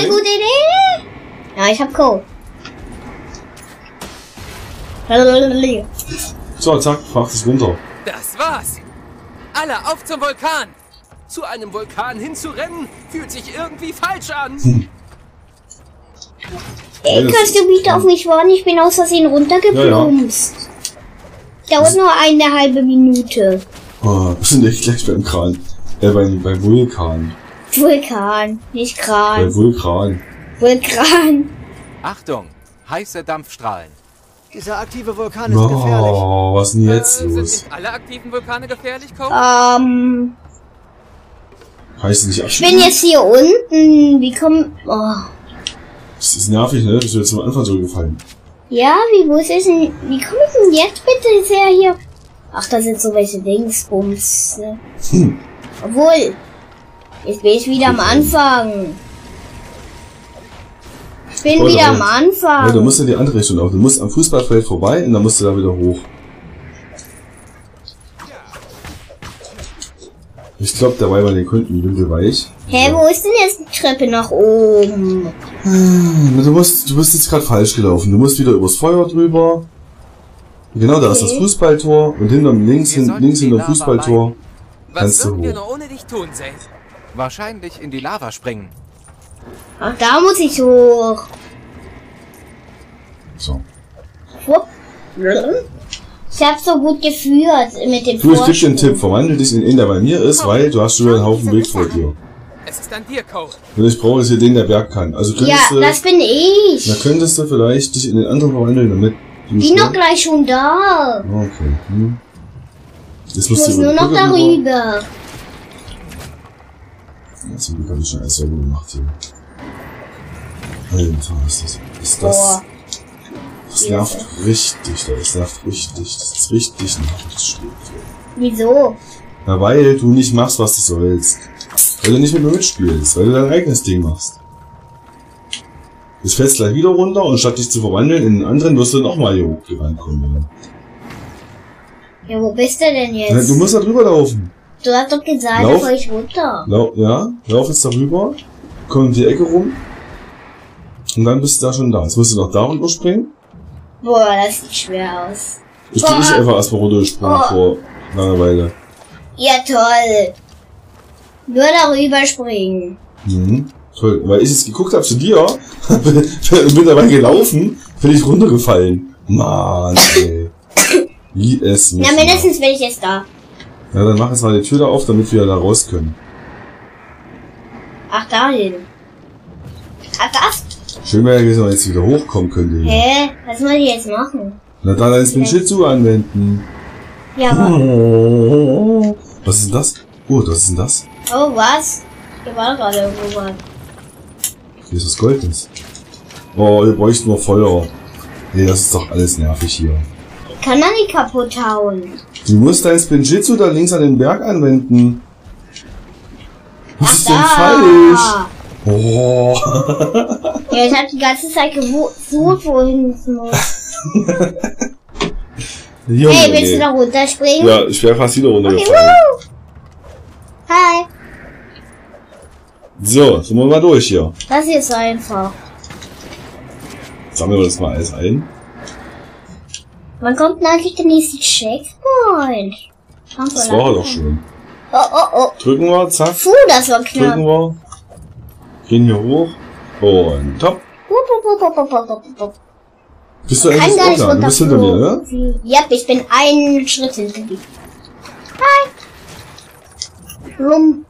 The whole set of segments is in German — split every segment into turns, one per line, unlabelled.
eine gute Idee. Ja, ich hab Co.
So, zack, fahr es runter.
Das war's. Alle auf zum Vulkan. Zu einem Vulkan hinzurennen, fühlt sich irgendwie falsch an.
Ey, kannst du bitte auf mich warten? Ich bin aus Versehen runtergeplumpst. Dauert nur eine halbe Minute.
Oh, wir sind echt gleich beim Kran. Beim Vulkan.
Vulkan, nicht Kran.
Beim Vulkan.
Vulkan.
Achtung, heiße Dampfstrahlen.
Dieser aktive Vulkan ist gefährlich.
Oh, was ist denn jetzt
Sind
los?
nicht alle aktiven Vulkane gefährlich, Cole?
Heißt nicht
Ich
abschieben?
bin jetzt hier unten. Wie kommt... Oh.
Das ist nervig, ne? Bist du jetzt am Anfang zurückgefallen?
Ja, wo ist denn... Wie komme ich denn jetzt bitte sehr hier? Ach, da sind so welche Dingsbums. Ne? Obwohl... Jetzt bin ich wieder am Anfang. Ich bin wieder am Anfang.
Ja, du musst in die andere Richtung laufen. Du musst am Fußballfeld vorbei und dann musst du da wieder hoch. Ich glaube, da war bei den Kunden winkelweich.
Hä, wo ist denn jetzt die Treppe nach oben?
Du bist jetzt gerade falsch gelaufen. Du musst wieder übers Feuer drüber. Genau, da ist das Fußballtor und links hinter dem Fußballtor
Was
kannst du
würden wir
hoch.
nur ohne dich tun, Zane? Wahrscheinlich in die Lava springen.
Ach, da muss ich hoch.
So.
Wupp. Ich hab so gut geführt mit dem
Du, ich gebe dir einen Tipp. Verwandle dich in den, der bei mir ist, weil du hast schon einen Haufen Weg vor dir.
Es ist an dir, Cole.
Und ich brauche jetzt hier den, der Berg kann. Also
Ja,
könntest du,
das bin ich.
da könntest du vielleicht dich in den anderen verwandeln, damit du
Die noch gleich schon da.
Okay. Jetzt
Ich
musst
muss
du
nur noch
über die Brücke rüber.
darüber.
Ja, zum Glück habe ich schon alles sauber gemacht hier. Alter, ist das?
Boah.
Das nervt richtig, das nervt richtig. Das ist richtig nervig.
Wieso?
Na, weil du nicht machst, was du sollst. Weil du nicht mit mir mitspielst, weil du dein eigenes Ding machst. Jetzt fällst gleich wieder runter und statt dich zu verwandeln in den anderen, wirst du dann auch mal hier hochgerannt kommen.
Ja, wo bist du denn
Ja,
jetzt?
du musst da drüber laufen.
Du hast doch gesagt,
Lauf.
da fahr ich runter.
Lauf jetzt darüber, komm in die Ecke rum und dann bist du da schon da. Jetzt musst du noch da rüber springen.
Boah, das sieht schwer aus.
Ich bin nicht einfach erstmal runtergesprungen vor Langeweile.
Ja, toll. Nur darüber springen.
Mhm. Toll. Weil ich jetzt geguckt habe zu dir, bin dabei gelaufen, bin ich runtergefallen. Mann, ey. Wie es mich
Na, mindestens bin ich jetzt da.
Ja, dann mach jetzt mal die Tür da auf, damit wir da raus können.
Ach, dahin. Ach, das?
Schön wäre gewesen, wenn man jetzt wieder hochkommen könnte. Hier.
Hä? Was soll ich jetzt machen?
Na dann ein Spin-Jitsu anwenden.
Ja, aber...
Was ist denn das? Oh, was ist denn das?
Oh, was? Hier war gerade irgendwo was.
Hier ist was Goldenes. Oh, wir bräuchten nur Feuer. Nee, das ist doch alles nervig hier.
Ich kann da nicht kaputt hauen.
Du musst dein Spin-Jitsu da links an den Berg anwenden. Was ist denn falsch? Oh.
Ja, ich hab die ganze Zeit gesucht, wohin es muss.
Junge,
Hey, willst
nee.
du da runterspringen?
Ja, ich wäre fast wieder
Okay,
runtergefallen.
woo! Hi.
So, sind wir mal durch hier.
Das hier ist einfach.
Sammeln wir das mal alles ein.
Wann kommt denn eigentlich der nächste Checkpoint?
Das war er doch schon.
Oh, oh, oh.
Drücken wir, zack.
Puh, das war knapp.
Drücken wir. Gehen hier hoch. Und top. Bist du
Kann
eigentlich
gar
auch
nicht
da? Du bist hinter mir, ne?
runterfliegen. Ja, ich bin einen Schritt hinter dir. Hi. Rum.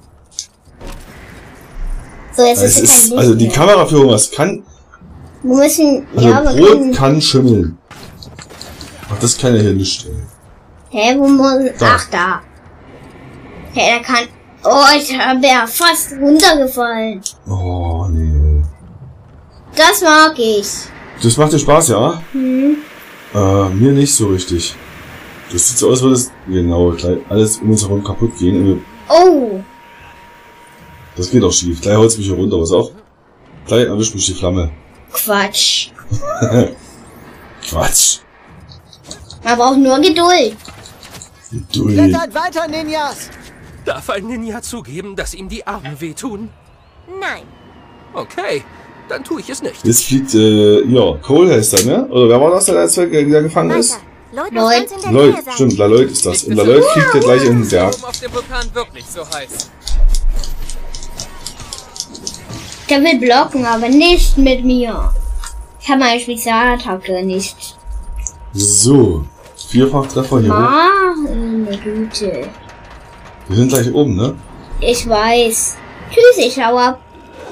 So, jetzt
Es
ist
ist,
kein Licht
also die
mehr.
Kameraführung, was kann,
Wir müssen,
also
ja, wir
Brot
können,
kann schimmeln. Ach, das kann er hier nicht stellen.
hä, wo muss,
Da.
ach, da. Hä, der kann, oh, ich bin ja fast runtergefallen.
Oh, nee.
Das mag ich.
Das macht dir Spaß, ja?
Hm.
Mir nicht so richtig. Das sieht so aus, als würde es, genau, gleich alles um uns herum kaputt gehen. Und
Oh,
das geht auch schief. Gleich haut es mich hier runter, was auch. Gleich erwischt mich die Flamme.
Quatsch.
Quatsch.
Man braucht nur Geduld.
Geduld.
Klettert weiter, Ninjas!
Darf ein Ninja zugeben, dass ihm die Arme wehtun?
Nein.
Okay, dann tue ich es nicht.
Jetzt fliegt, ja, Cole heißt er, ne? Oder wer war das, der gefangen ist?
Lloyd.
Lloyd, stimmt, Lloyd ist das. Und Lloyd fliegt ja gleich in den Berg.
Oben auf dem Vulkan wirklich so heiß.
Der will blocken, aber nicht mit mir. Ich habe meine Spezialattacke nicht.
So, Vierfachtreffer hier hoch.
Meine Güte.
Wir sind gleich oben, ne?
Ich weiß. Tschüss, ich hau ab.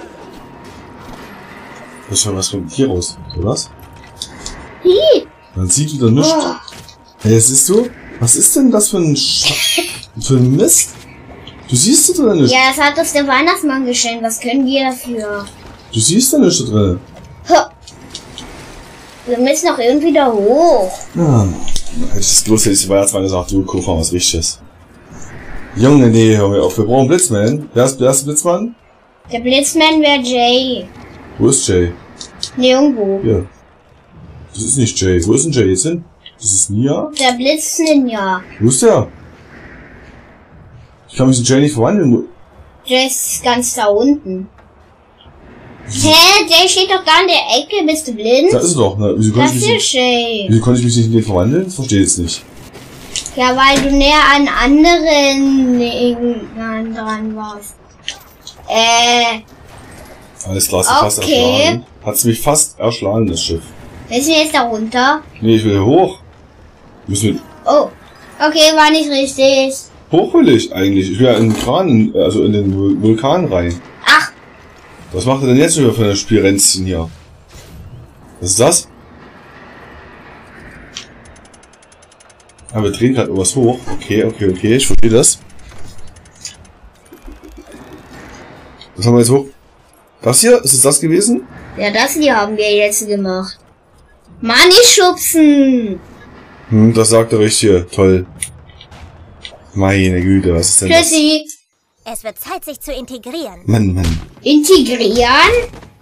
Das ist schon was von hier raus, oder was?
Hi.
Man sieht wieder nichts.
Oh.
Hey, siehst du? Was ist denn das für ein für ein Mist? Du siehst es oder nicht?
Ja, das hat uns der Weihnachtsmann geschenkt. Was können wir dafür?
Du siehst da nicht da drin.
Wir müssen noch irgendwie da hoch.
Ja. Das ist bloß, die Weihnachtsmann sagt, du, guck mal, was Richtiges. Junge, nee, hör mir auf. Wir brauchen Blitzman. Wer ist der Blitzmann?
Der Blitzmann wäre Jay.
Wo ist Jay?
Nirgendwo.
Ja. Das ist nicht Jay. Wo ist denn Jay jetzt hin? Das ist Nia?
Der Blitz-Ninja.
Wo ist der? Ich kann mich in Jay nicht verwandeln.
Der ist ganz da unten. Hä? Der steht doch da in der Ecke. Bist du blind?
Da ist er doch, ne? Wieso
Das
konnte
ist Jay.
ich mich nicht in den verwandeln? Das verstehe ich jetzt nicht.
Ja, weil du näher an anderen Gegnern dran warst.
Alles klar, ist fast
Okay.
erschlagen. Hat's mich fast erschlagen, das Schiff.
Müssen wir jetzt da runter?
Nee, ich will hier hoch. Müssen wir...
Oh. Okay, war nicht richtig.
Hoch will ich eigentlich. Ich will ja in den Kran, also in den Vulkan rein.
Ach.
Was macht er denn jetzt wieder für eine Spielränzchen hier? Was ist das? Ah, wir drehen gerade irgendwas hoch. Okay, ich verstehe das. Was haben wir jetzt hoch? Das hier? Ist es das gewesen?
Ja, das hier haben wir jetzt gemacht. Mann, nicht schubsen.
Das sagt er richtig. Toll. Meine Güte, was ist denn das?
Tschüssi.
Es wird Zeit, sich zu integrieren.
Mann.
Integrieren?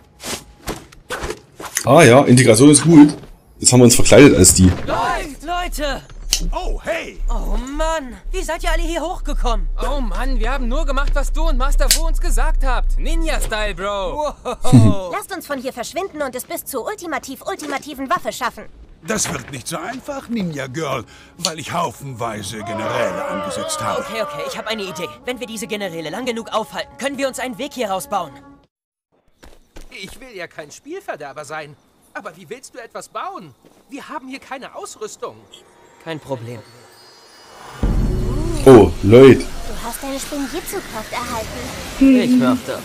Ah ja, Integration ist gut. Jetzt haben wir uns verkleidet als die.
Leute!
Oh, hey!
Oh Mann! Wie seid ihr alle hier hochgekommen?
Oh Mann, wir haben nur gemacht, was du und Master Fu uns gesagt habt. Ninja-Style, Bro.
Wow.
Lasst uns von hier verschwinden und es bis zur ultimativen Waffe schaffen.
Das wird nicht so einfach, Ninja Girl, weil ich haufenweise Generäle angesetzt habe.
Okay, ich habe eine Idee. Wenn wir diese Generäle lang genug aufhalten, können wir uns einen Weg hier rausbauen.
Ich will ja kein Spielverderber sein. Aber wie willst du etwas bauen? Wir haben hier keine Ausrüstung.
Kein Problem.
Oh, Lloyd.
Du hast deine Spinjitzu-Kraft erhalten.
Ich mach das.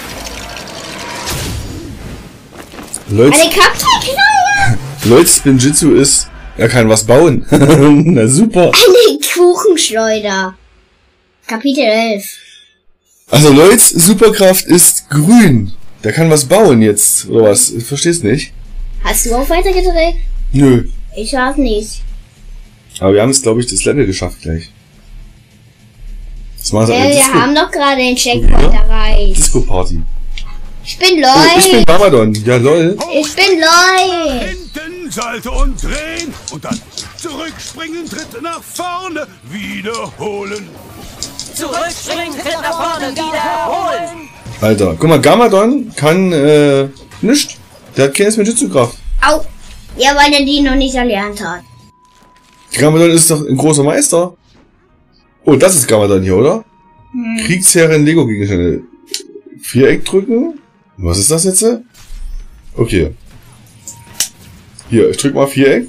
Eine Kampfknarre?
Lloyds Spinjitzu ist, er kann was bauen. Na super.
Eine Kuchenschleuder. Kapitel 11.
Also Lloyds Superkraft ist grün. Der kann was bauen jetzt, oder was? Ich versteh's nicht.
Hast du auch weitergedreht?
Nö.
Ich weiß nicht.
Aber wir haben es, glaube ich, das Level geschafft gleich. Das war
Wir haben doch gerade den Checkpoint erreicht.
Disco-Party.
Ich bin
Oh, ich bin
Lloyd.
Gamaddon. Ja, lol.
Ich bin Lloyd.
Hinten, Salto und drehen und dann zurückspringen, Tritt nach vorne, wiederholen.
Zurückspringen, Tritt nach vorne, wiederholen!
Alter, guck mal, Gamaddon kann, nichts. Der hat keine Spinjitzu-Kraft.
Au. Ja, weil er die noch nicht erlernt hat.
Gamaddon ist doch ein großer Meister. Oh, das ist Gamaddon hier, oder? Kriegsherrin Lego-Gegenstände. Viereck drücken. Was ist das jetzt? Okay. Hier, ich drück mal Viereck.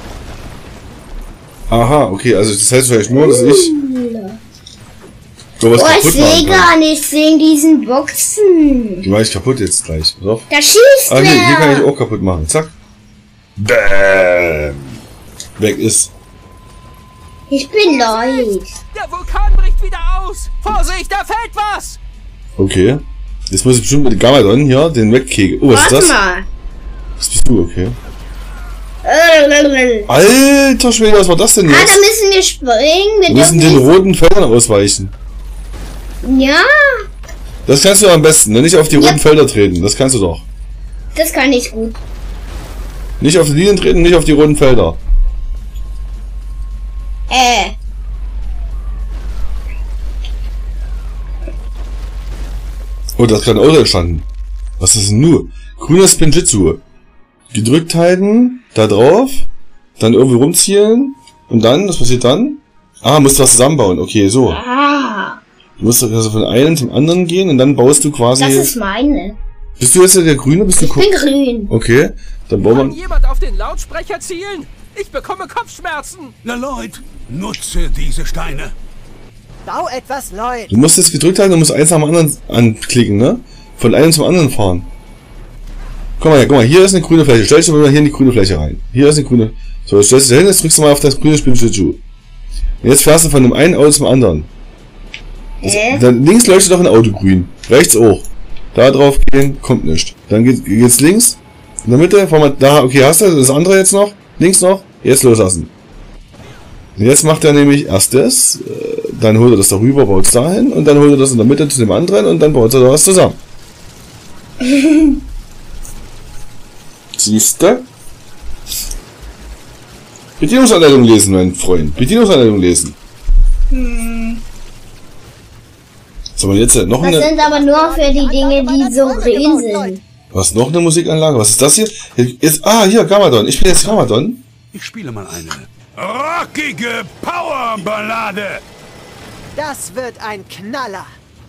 Aha, okay, also das heißt vielleicht nur, dass ich sowas
Oh, ich
kaputt
sehe
machen kann.
gar nichts wegen diesen Boxen.
Die mache ich kaputt jetzt gleich. Pass auf.
Da schießt
Ah, hier kann ich
wer.
auch kaputt machen. Zack. Bäm. Weg ist.
Ich bin Lloyd.
Der Vulkan bricht wieder aus. Vorsicht, da fällt was.
Okay. Jetzt muss ich bestimmt mit Gamaddon hier den wegkegeln. Oh, was ist
Warte
das?
mal.
Was bist du? Okay. Alter Schwede, was war das denn
Ah, da
jetzt?
müssen wir springen.
Wir müssen den roten Feldern ausweichen.
Ja,
Das kannst du am besten, ne? Nicht auf die
Ja.
roten Felder treten. Das kannst du doch.
das kann ich gut.
Nicht auf die Linien treten, nicht auf die roten Felder. Oh, das hat gerade Euro entstanden. Was ist denn nur? Grünes Spinjitzu. Gedrückt halten, da drauf, dann irgendwie rumzielen und dann, was passiert dann? Ah, musst du was zusammenbauen. Okay, so.
Ah,
Du musst also von einem zum anderen gehen und dann baust du quasi...
das ist meine.
Bist du jetzt der Grüne? Bist du
Ich bin grün.
Okay, dann bauen
Kann
wir...
jemand auf den Lautsprecher zielen? Ich bekomme Kopfschmerzen.
Na Lloyd, nutze diese Steine.
Bau etwas, Lloyd.
Du musst jetzt gedrückt halten und musst eins nach dem anderen anklicken, ne? Von einem zum anderen fahren. Guck mal, hier ist eine grüne Fläche. Stell dich mal hier in die grüne Fläche rein. Hier ist eine grüne... So, jetzt stellst du dich hin, jetzt drückst du mal auf das grüne Spinjitzu. Und jetzt fährst du von dem einen Auto zum anderen. Dann links leuchtet doch ein Auto grün. Rechts auch. Da drauf gehen, kommt nichts. Dann geht's links. In der Mitte, fahr mal da. Okay, hast du das andere jetzt noch? Links noch? Jetzt loslassen. Und jetzt macht er nämlich erst das, dann holt er das darüber, baut es dahin und dann holt er das in der Mitte zu dem anderen und dann baut er da was zusammen. Siehste? Bedienungsanleitung lesen, mein Freund. Bedienungsanleitung lesen. So, und jetzt noch
Das
eine...
sind aber nur für die Dinge, die so grün sind.
Was, noch eine Musikanlage? Was ist das hier? Jetzt, hier, Gamadon. Ich bin jetzt Gamadon.
Ich spiele mal eine rockige Powerballade.
Das wird ein Knaller.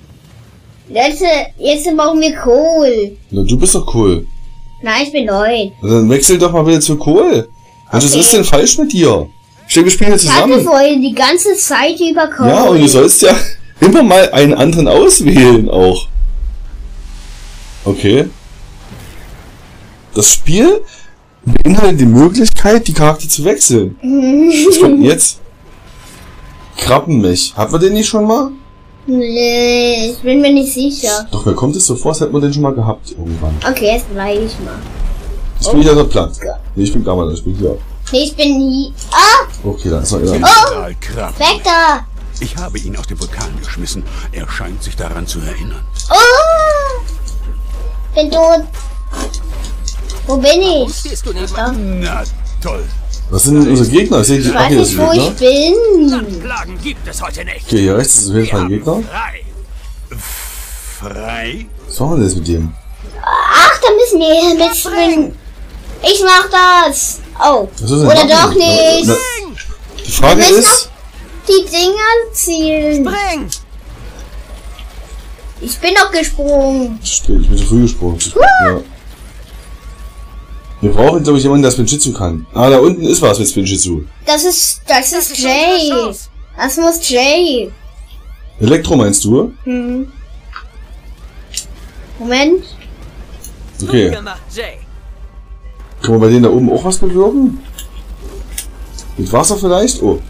Jetzt brauchen wir Kohl.
Na, du bist doch cool.
Nein, ich bin neu.
Dann wechsel doch mal wieder zu Kohl. Was ist denn falsch mit dir? Ich denke, wir spielen jetzt
Ich hatte
zusammen.
vorhin die ganze Zeit über Kohl.
Ja, und du sollst ja immer mal einen anderen auswählen auch. Okay. Das Spiel beinhaltet die Möglichkeit, die Charakter zu wechseln. Was kommt denn jetzt? Krabbenmech. Hatten wir den nicht schon mal?
Nee, ich bin mir nicht sicher.
Doch, mir kommt es so vor, als hätten wir den schon mal gehabt irgendwann.
Okay, jetzt bleibe ich mal.
Jetzt bin ich also platt. Nee, ich bin Gamadon, ich bin hier.
Nee, ich bin nie. Ah,
Okay, da ist noch einer.
General Krabben.
weg da.
Ich habe ihn aus dem Vulkan geschmissen. Er scheint sich daran zu erinnern.
Oh, bin tot. Wo bin ich?
Stehst du neben
Da.
Na toll.
Was sind denn unsere Gegner? Ich sehe die
Ich weiß
hier ist
nicht,
ein
wo ich
Gegner.
bin.
Plagen gibt es heute nicht.
Okay, hier rechts ist auf jeden Fall ein Gegner.
Frei.
Frei?
Was machen wir denn jetzt mit dem?
Ach, da müssen wir mitspringen. Ich mach das. Oh.
Was soll denn
Oder
machen?
doch nicht.
Na, die Frage
Wir müssen
ist...
Die Dinger zielen.
Bring!
Ich bin doch gesprungen.
Ich bin zu früh gesprungen. Ja. Wir brauchen, glaube ich, jemanden, der Spinjitzu kann. Ah, da unten ist was mit Spinjitzu.
Das ist Jay. Das muss Jay.
Elektro meinst du?
Moment.
Okay.
Gemacht, Jay.
Kann man bei denen da oben auch was bewirken? Mit Wasser vielleicht? Oh.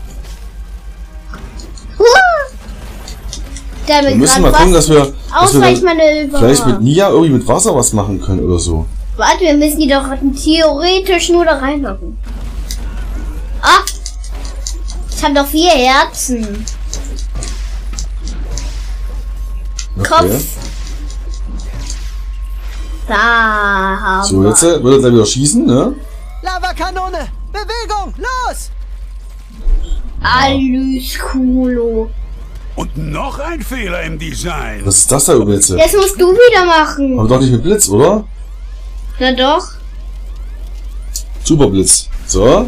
Da
Wir müssen mal gucken, dass wir
Ausweichmanöver.
vielleicht mit Nia irgendwie mit Wasser was machen können oder so.
Warte, wir müssen die doch theoretisch nur da reinmachen. Ah! Ich habe doch 4 Herzen.
Okay.
Kopf. Da haben
So,
wir.
jetzt wird er gleich wieder schießen, ne?
Lavakanone. Bewegung. Los.
Alles coolo.
Und noch ein Fehler im Design.
Was ist das da oben jetzt?
Das musst du wieder machen.
Aber doch nicht mit Blitz, oder?
Na doch.
Superblitz. So.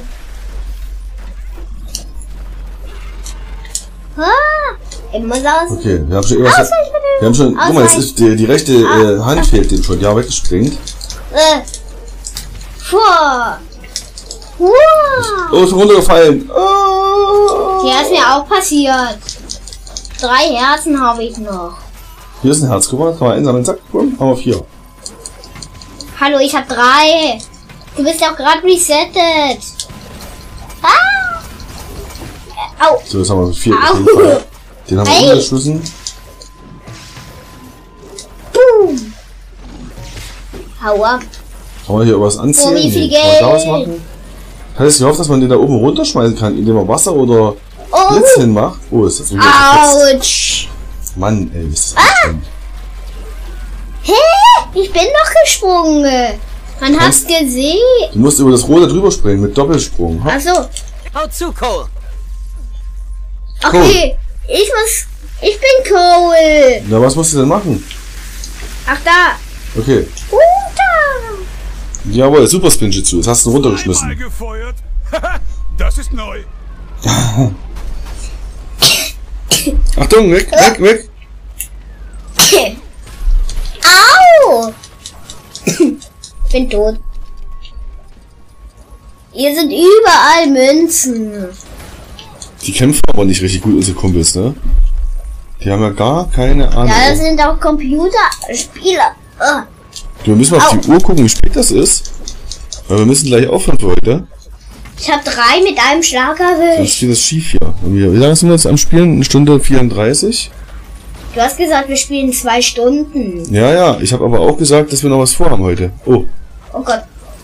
Ah, ich muss aus.
Okay, wir haben schon irgendwas. Wir haben schon. Guck mal, jetzt ist die rechte Hand fehlt dem schon. Ja, weggesprengt.
Vor. Wow.
Oh, ist runtergefallen. Oh.
Ja, ist mir auch passiert. 3 Herzen habe ich noch.
Hier ist ein Herz. Guck mal, kann man einsammeln. Zack, bumm, haben wir 4.
Hallo, ich habe 3. Du bist ja auch gerade resettet. Ah! Au.
So, jetzt haben wir 4.
Au.
Den haben wir
Hey.
umgeschossen.
Boom. Hau ab.
Kann man hier was anziehen?
Oh, wie viel
Kann man da was
Geld?
machen? Hat es gehofft, dass man den da oben runterschmeißen kann, indem man Wasser oder
Oh.
Blitz hinmacht? Oh, ist das so verpetzt.
Autsch.
Mann, ey, ist das anstrengend.
Hä? Ich bin doch gesprungen. Man hat's gesehen.
Du musst über das Rote drüber springen mit Doppelsprung. Ha?
Achso.
Hau zu, Cole.
Okay. Ich bin Cole.
Na, was musst du denn machen?
Ach da.
Okay.
Runter.
Jawohl, Super Spinjitzu. Jetzt hast du ihn
Einmal
runtergeschmissen.
gefeuert. Das ist neu.
Achtung, weg, weg, weg.
Au! Bin tot. Hier sind überall Münzen.
Die kämpfen aber nicht richtig gut, unsere Kumpels, ne? Die haben ja gar keine Ahnung.
Ja, das sind auch Computerspieler.
Wir müssen mal auf die Uhr gucken, wie spät das ist. Weil wir müssen gleich aufhören für heute.
Ich habe 3 mit einem Schlag
Dann
erwischt.
steht das schief hier. Wie lange sind wir jetzt am Spielen? 1 Stunde 34?
Du hast gesagt, wir spielen 2 Stunden.
Ja, ja. Ich habe aber auch gesagt, dass wir noch was vorhaben heute. Oh.
Oh Gott,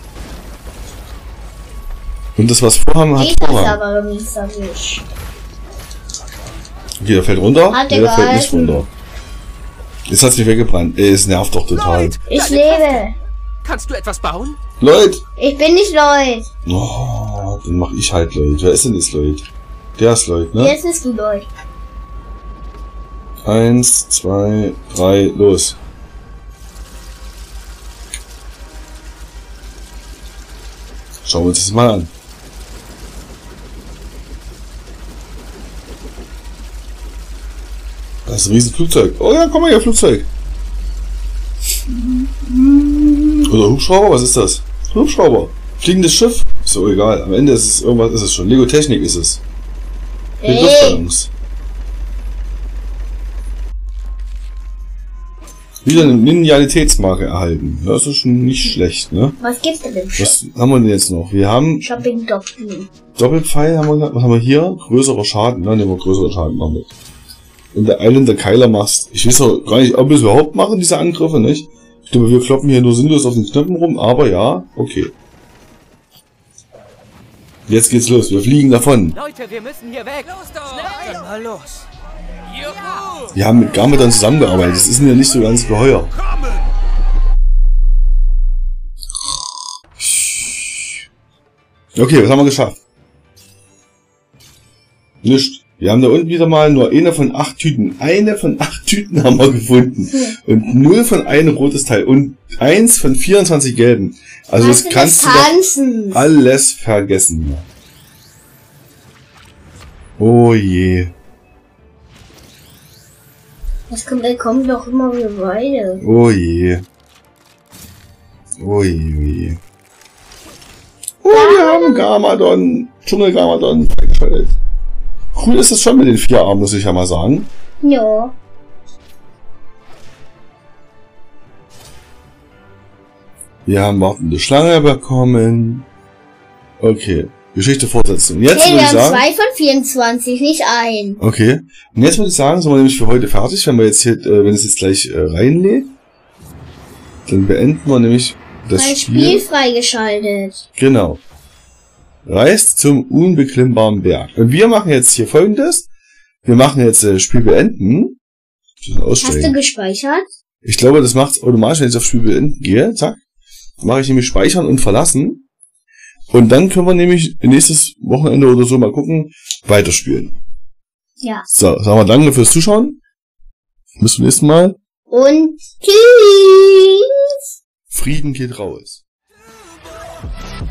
Und das, was vorhaben, hat
geht das
Vorhaben.
aber mies erwischt.
Okay, der fällt runter.
Hat
Nee,
der
der fällt nicht
gehalten.
runter. Jetzt hat's mich weggebrannt. Ey, es nervt doch total.
Lloyd,
Ich
deine
lebe.
Kräfte. Kannst du etwas bauen?
Lloyd!
Ich bin nicht Lloyd.
Oh, dann mach ich halt Lloyd. Wer ist denn jetzt Lloyd? Der ist Lloyd, ne?
Jetzt bist du Lloyd.
1, 2, 3, los. Schauen wir uns das mal an. Das ist ein riesen Flugzeug. Oh ja, komm mal her, Flugzeug. Oder Hubschrauber, was ist das? Hubschrauber. Fliegendes Schiff. Ist so egal. Am Ende ist es irgendwas, ist es schon. Lego Technik ist es. Mit
Hey.
Luftballons. Wieder eine Linealitätsmarke erhalten. Das ist schon nicht schlecht, ne?
Was gibt's denn im Shop?
Was haben wir denn jetzt noch? Wir haben
Shopping Doppel.
Doppelpfeil, haben wir gesagt. Was haben wir hier? Größerer Schaden. Nein, nehmen wir größerer Schaden noch mit. Und der Islander Keiler machst. Ich weiß auch gar nicht, ob wir es überhaupt machen, diese Angriffe, nicht? Ich glaube, wir kloppen hier nur sinnlos auf den Knöpfen rum, aber ja, okay. Jetzt geht's los. Wir fliegen davon.
Leute, wir müssen hier weg. Los doch. Schnell. Dann mal los.
Juhu!
Wir haben mit Garmadon zusammengearbeitet. Das ist mir nicht so ganz geheuer.
Kommen!
Okay, was haben wir geschafft? Nicht. Wir haben da unten wieder mal nur eine von 8 Tüten. Eine von 8 Tüten haben wir gefunden. Und 0 von 1 rotes Teil. Und 1 von 24 gelben. Also das kannst du doch
tanzen.
alles vergessen. Oh je.
Das kommt doch immer wieder weiter.
Oh je. Oh je, oh je. Oh, wir haben Garmadon. Dschungel-Garmadon freigeschaltet. Cool ist das schon mit den 4 Armen, muss ich ja mal sagen.
Ja.
Wir haben wartende Schlange bekommen. Okay. Geschichte fortsetzen. Jetzt
Okay,
würde
wir
ich
haben
sagen.
2 von 24, nicht 1.
Okay. Und jetzt würde ich sagen, sind wir nämlich für heute fertig. Wenn wir jetzt hier, wenn es jetzt gleich reinlädt, dann beenden wir nämlich das
Ein
Spiel.
Spiel freigeschaltet.
Genau. Reist zum unbeklimmbaren Berg. Und wir machen jetzt hier Folgendes. Wir machen jetzt Spiel beenden.
Hast du gespeichert?
Ich glaube, das macht es automatisch, wenn ich auf Spiel beenden gehe. Zack. Mache ich nämlich speichern und verlassen. Und dann können wir nämlich nächstes Wochenende oder so mal gucken, weiterspielen.
Ja.
So, sagen wir danke fürs Zuschauen. Bis zum nächsten Mal.
Und tschüss.
Frieden geht raus.